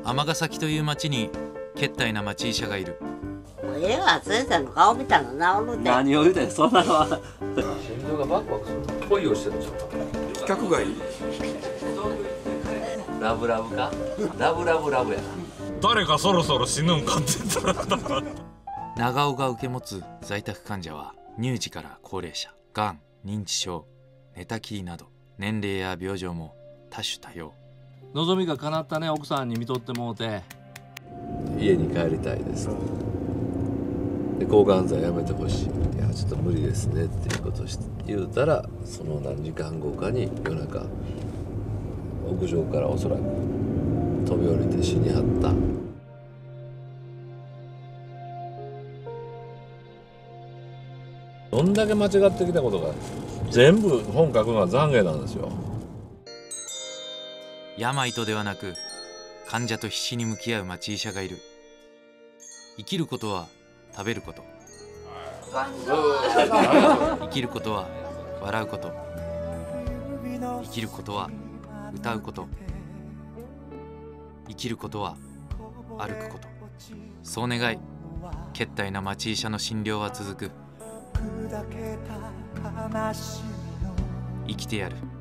尼崎という町にけったいな町医者がいる。 江川先生の顔見たら治るで。 何を言うてんそんなのは。 心臓がバクバクする。恋をしてるんでしょうか。 規格外。 ラブラブか。ラブラブラブやな。 誰かそろそろ死ぬんかって言ったら。 長尾が受け持つ在宅患者は乳児から高齢者、がん、認知症、寝たきりなど年齢や病状も多種多様。 望みが叶ったね、奥さんに見とってもうて。 家に帰りたいですと。で抗がん剤やめてほしい。いやちょっと無理ですねっていうことを言うたら、その何時間後かに夜中屋上からおそらく飛び降りて死にはった。どんだけ間違ってきたことが全部本書くのは懺悔なんですよ。 病とではなく患者と必死に向き合う町医者がいる。生きることは食べること、生きることは笑うこと、生きることは歌うこと、生きることは歩くこと。そう願い、けったいな町医者の診療は続く。生きてやる。